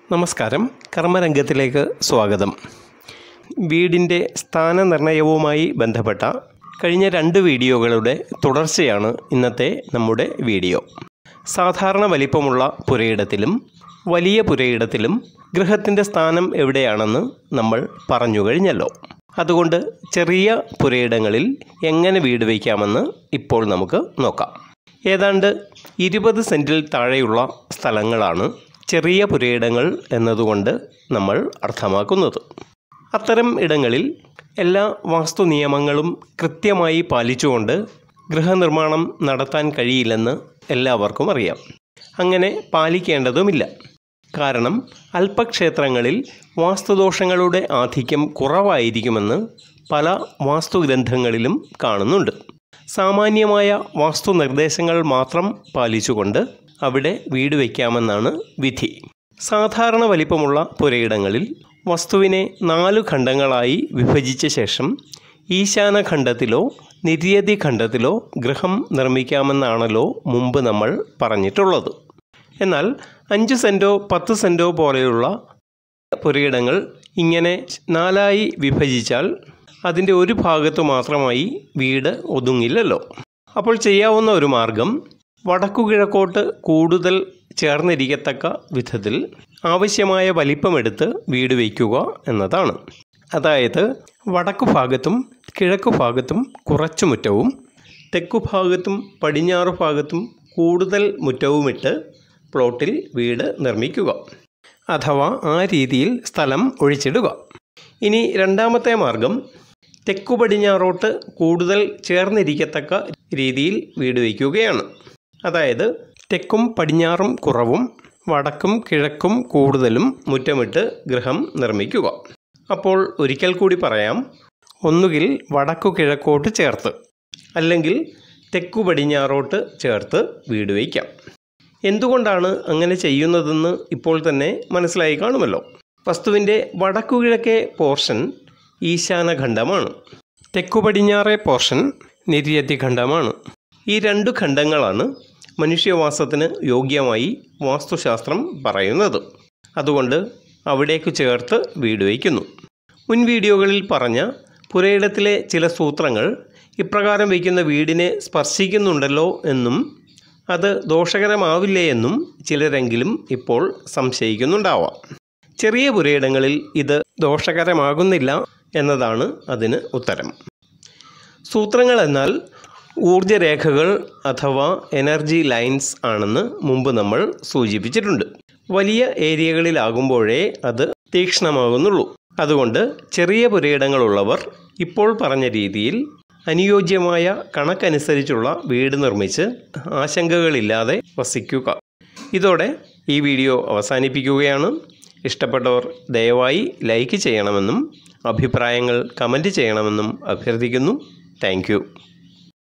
നമസ്കാരം. കർമ്മരംഗത്തിലേക്ക് സ്വാഗതം. വീടിൻ്റെ സ്ഥാനനിർണയവുമായി ബന്ധപ്പെട്ട കഴിഞ്ഞ 2 വീഡിയോകളുടെ തുടർച്ചയാണ് ഇന്നത്തെ നമ്മുടെ വീഡിയോ. സാധാരണ വലിപ്പമുള്ള പുരയിടത്തിലും വലിയ പുരയിടത്തിലും ഗൃഹത്തിൻ്റെ സ്ഥാനം എവിടെയാണെന്ന് നമ്മൾ പറഞ്ഞു കഴിഞ്ഞല്ലോ. അതുകൊണ്ട് ചെറിയ പുരയിടങ്ങളിൽ എങ്ങനെ വീട് വയ്ക്കാമെന്ന് ഇപ്പോൾ നമുക്ക് നോക്കാം. ഏതാണ്ട് 20 സെൻറ്റിൽ താഴെയുള്ള സ്ഥലങ്ങളാണ് ചെറിയ പുരയിടങ്ങൾ എന്നതുകൊണ്ട് നമ്മൾ അർത്ഥമാക്കുന്നത്. അത്തരം ഇടങ്ങളിൽ എല്ലാ വാസ്തു നിയമങ്ങളും കൃത്യമായി പാലിച്ചുകൊണ്ട് ഗൃഹനിർമ്മാണം നടത്താൻ കഴിയില്ലെന്ന് എല്ലാവർക്കും അറിയാം. അങ്ങനെ പാലിക്കേണ്ടതുമില്ല. കാരണം അല്പക്ഷേത്രങ്ങളിൽ വാസ്തുദോഷങ്ങളുടെ ആധിക്യം കുറവായിരിക്കുമെന്ന് പല വാസ്തുഗ്രന്ഥങ്ങളിലും കാണുന്നുണ്ട്. സാമാന്യമായ വാസ്തു നിർദ്ദേശങ്ങൾ മാത്രം പാലിച്ചുകൊണ്ട് അവിടെ വീട് വയ്ക്കാമെന്നാണ് വിധി. സാധാരണ വലിപ്പമുള്ള പുരയിടങ്ങളിൽ വസ്തുവിനെ 4 ഖണ്ഡങ്ങളായി വിഭജിച്ച ശേഷം ഈശാന ഖണ്ഡത്തിലോ നിര്യതി ഖണ്ഡത്തിലോ ഗൃഹം നിർമ്മിക്കാമെന്നാണല്ലോ മുമ്പ് നമ്മൾ പറഞ്ഞിട്ടുള്ളത്. എന്നാൽ 5 സെൻറ്റോ 10 സെൻറ്റോ പോലെയുള്ള പുരയിടങ്ങൾ ഇങ്ങനെ 4ആയി വിഭജിച്ചാൽ അതിൻ്റെ ഒരു ഭാഗത്ത് മാത്രമായി വീട് ഒതുങ്ങില്ലല്ലോ. അപ്പോൾ ചെയ്യാവുന്ന ഒരു മാർഗം വടക്കുകിഴക്കോട്ട് കൂടുതൽ ചേർന്നിരിക്കത്തക്ക വിധത്തിൽ ആവശ്യമായ വലിപ്പമെടുത്ത് വീട് വയ്ക്കുക എന്നതാണ്. അതായത് വടക്കു ഭാഗത്തും കിഴക്കു ഭാഗത്തും കുറച്ച് മുറ്റവും തെക്കുഭാഗത്തും പടിഞ്ഞാറു ഭാഗത്തും കൂടുതൽ മുറ്റവുമിട്ട് പ്ലോട്ടിൽ വീട് നിർമ്മിക്കുക. അഥവാ ആ രീതിയിൽ സ്ഥലം ഒഴിച്ചിടുക. ഇനി രണ്ടാമത്തെ മാർഗം തെക്കു പടിഞ്ഞാറോട്ട് കൂടുതൽ ചേർന്നിരിക്കത്തക്ക രീതിയിൽ വീട് വയ്ക്കുകയാണ്. അതായത് തെക്കും പടിഞ്ഞാറും കുറവും വടക്കും കിഴക്കും കൂടുതലും മുറ്റമിട്ട് ഗൃഹം നിർമ്മിക്കുക. അപ്പോൾ ഒരിക്കൽ കൂടി പറയാം. ഒന്നുകിൽ വടക്കു കിഴക്കോട്ട് ചേർത്ത് അല്ലെങ്കിൽ തെക്കു പടിഞ്ഞാറോട്ട് ചേർത്ത് വീട് വയ്ക്കാം. എന്തുകൊണ്ടാണ് അങ്ങനെ ചെയ്യുന്നതെന്ന് ഇപ്പോൾ തന്നെ മനസ്സിലായി കാണുമല്ലോ. വസ്തുവിൻ്റെ വടക്കു കിഴക്കേ പോർഷൻ ഈശാന ഖണ്ഡമാണ്. തെക്കു പടിഞ്ഞാറേ പോർഷൻ നിര്യതി ഖണ്ഡമാണ്. ഈ 2 ഖണ്ഡങ്ങളാണ് മനുഷ്യവാസത്തിന് യോഗ്യമായി വാസ്തുശാസ്ത്രം പറയുന്നത്. അതുകൊണ്ട് അവിടേക്ക് ചേർത്ത് വീട് വയ്ക്കുന്നു. മുൻ വീഡിയോകളിൽ പറഞ്ഞ പുരയിടത്തിലെ ചില സൂത്രങ്ങൾ ഇപ്രകാരം വയ്ക്കുന്ന വീടിനെ സ്പർശിക്കുന്നുണ്ടല്ലോ എന്നും അത് ദോഷകരമാവില്ലേ എന്നും ചിലരെങ്കിലും ഇപ്പോൾ സംശയിക്കുന്നുണ്ടാവാം. ചെറിയ പുരയിടങ്ങളിൽ ഇത് ദോഷകരമാകുന്നില്ല എന്നതാണ് അതിന് ഉത്തരം. സൂത്രങ്ങൾ എന്നാൽ ഊർജ്ജരേഖകൾ അഥവാ എനർജി ലൈൻസ് ആണെന്ന് മുമ്പ് നമ്മൾ സൂചിപ്പിച്ചിട്ടുണ്ട്. വലിയ ഏരിയകളിലാകുമ്പോഴേ അത് തീക്ഷ്ണമാകുന്നുള്ളൂ. അതുകൊണ്ട് ചെറിയ പുരയിടങ്ങളുള്ളവർ ഇപ്പോൾ പറഞ്ഞ രീതിയിൽ അനുയോജ്യമായ കണക്കനുസരിച്ചുള്ള വീട് നിർമ്മിച്ച് ആശങ്കകളില്ലാതെ വസിക്കുക. ഇതോടെ ഈ വീഡിയോ അവസാനിപ്പിക്കുകയാണ്. ഇഷ്ടപ്പെട്ടവർ ദയവായി ലൈക്ക് ചെയ്യണമെന്നും അഭിപ്രായങ്ങൾ കമൻറ്റ് ചെയ്യണമെന്നും അഭ്യർത്ഥിക്കുന്നു. Thank U.